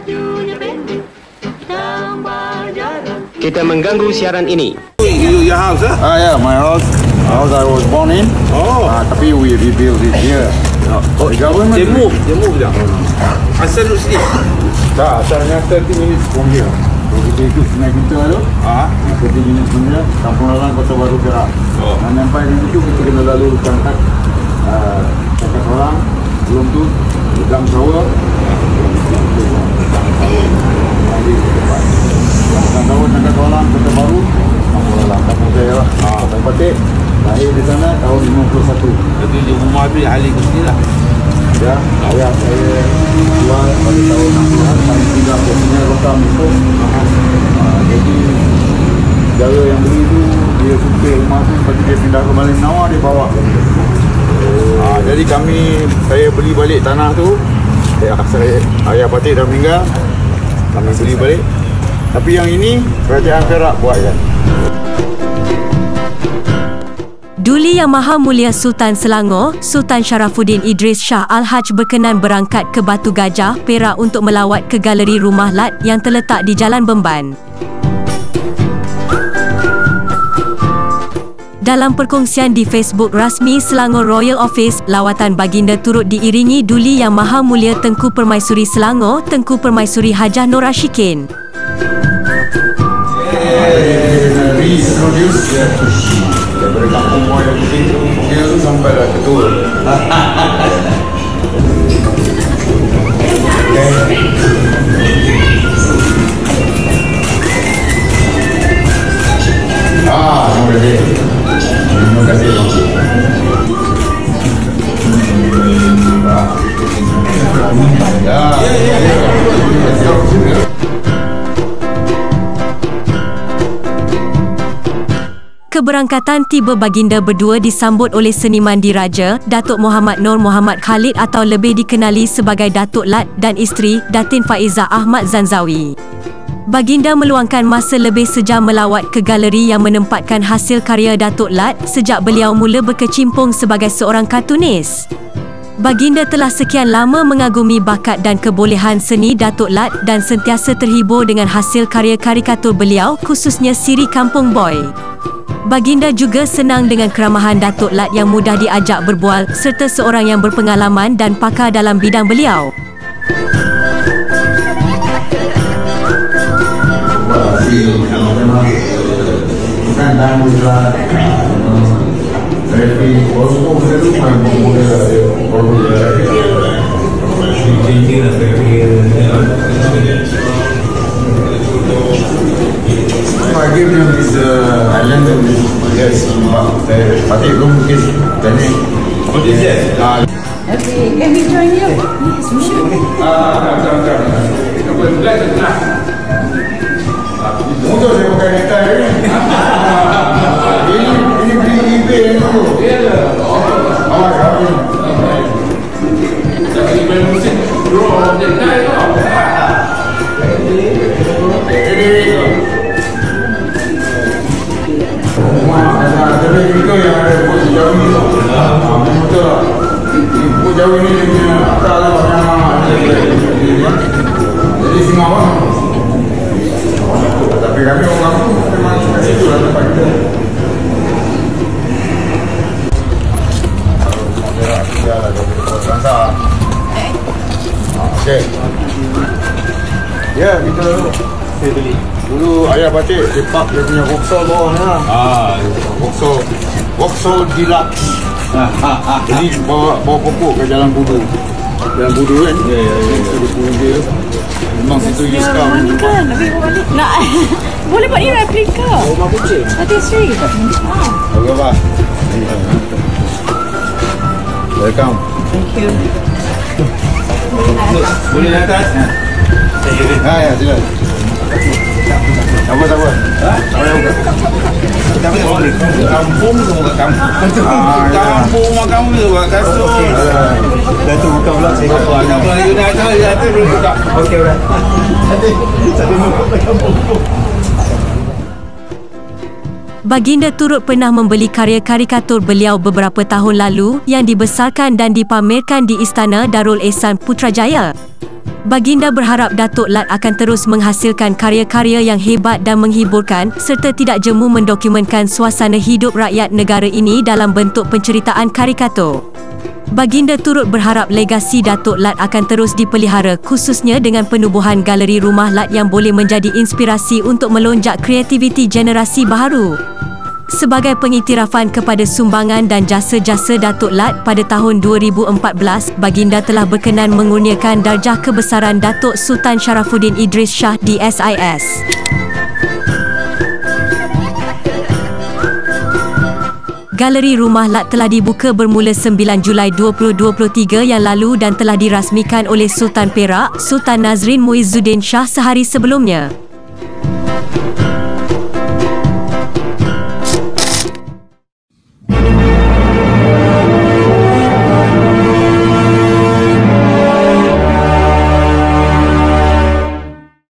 Kita mengganggu siaran ini. Your house, huh? Yeah, my house. House I was born in. Oh. Tapi we rebuilt it here. Oh, The government. They move dah. Asal duduk sini. Tak, asalnya 30 minutes from here. So kita ikut sungai kita tu. 30 minutes from here. Kampung Lalang, Kota Baru, Perak. Dan sampai di situ kita kena lalu Cangkat. Cangkat Orang. Belum tu, Gedang Sawah. Cangkat Sawah, Cangkat Orang, Kota Baru. Kampung Lalang, kampung saya lah. Kota Batik. Lahir di sana tahun 51. Jadi di rumah tu ahli ke sini lah. Ya, ayah saya jual pada tahun 60-an. Kami tinggal posisinya Rotam itu. Jadi jala yang beli tu dia suka rumah tu, lepas tu dia pindah ke Balik Menawar, dia bawa. Jadi saya beli balik tanah tu. Ayah Patik dah meninggal, kami beli balik. Tapi yang ini Kerajaan Perak buat kan. Duli Yang Maha Mulia Sultan Selangor, Sultan Sharafuddin Idris Shah Al-Haj berkenan berangkat ke Batu Gajah, Perak untuk melawat ke Galeri Rumah Lat yang terletak di Jalan Bemban. Dalam perkongsian di Facebook rasmi Selangor Royal Office, lawatan baginda turut diiringi Duli Yang Maha Mulia Tengku Permaisuri Selangor, Tengku Permaisuri Hajah Nur Ashikin. Daripada kampung Muay yang kecil dia tu sampai dah ketua. Terima kasih. Keberangkatan tiba baginda berdua disambut oleh seniman diraja, Datuk Muhammad Nur Muhammad Khalid atau lebih dikenali sebagai Datuk Lat dan isteri, Datin Faizah Ahmad Zanzawi. Baginda meluangkan masa lebih sejam melawat ke galeri yang menempatkan hasil karya Datuk Lat sejak beliau mula berkecimpung sebagai seorang kartunis. Baginda telah sekian lama mengagumi bakat dan kebolehan seni Datuk Lat dan sentiasa terhibur dengan hasil karya karikatur beliau, khususnya Siri Kampung Boy. Baginda juga senang dengan keramahan Datuk Lat yang mudah diajak berbual serta seorang yang berpengalaman dan pakar dalam bidang beliau. I give them this island and this Patik belum mungkin tanya. What is that? Okay, can we join you? Yes, we should. Motor saya pakai netai ni. Ini beli eBay ni tu. Tapi itu yang ada buat sejauh ini. Betul. Buat jauh ini dia punya akal lah banyak. Jadi Singapura. Tapi kami orang kampung memang kat situ lah tempat kita. Okey. Ya, kita saya beli. Dulu ayah Patik dia park dia punya Vauxhall bawah ni lah. Vauxhall Deluxe. Jadi bawa pokok ke Jalan Budu. Jalan Budu kan? Ya. Dia memang situ use car. Kan, tapi balik. Nak. Boleh buat ni replika. Rumah kucing. Hati Sri. Okey, Pak. Welcome. Thank you. Boleh naik atas? Ya, silakan. Tak apa. Tapi boleh. Kampung semua kat kampung. Kampung rumah kamu tu buat kasut. Dah tu buka pula saya. Kalau you nak tahu dia tu belum buka. Okey, dah. Tadi buka kampung. Baginda turut pernah membeli karya karikatur beliau beberapa tahun lalu yang dibesarkan dan dipamerkan di Istana Darul Ehsan Putrajaya. Baginda berharap Datuk Lat akan terus menghasilkan karya-karya yang hebat dan menghiburkan serta tidak jemu mendokumentkan suasana hidup rakyat negara ini dalam bentuk penceritaan karikatur. Baginda turut berharap legasi Datuk Lat akan terus dipelihara khususnya dengan penubuhan galeri rumah Lat yang boleh menjadi inspirasi untuk melonjak kreativiti generasi baharu. Sebagai pengiktirafan kepada sumbangan dan jasa-jasa Datuk Lat pada tahun 2014, Baginda telah berkenan mengurniakan darjah kebesaran Datuk Sultan Sharafuddin Idris Shah DSIS. Galeri Rumah Lat telah dibuka bermula 9 Julai 2023 yang lalu dan telah dirasmikan oleh Sultan Perak, Sultan Nazrin Muizzuddin Shah sehari sebelumnya.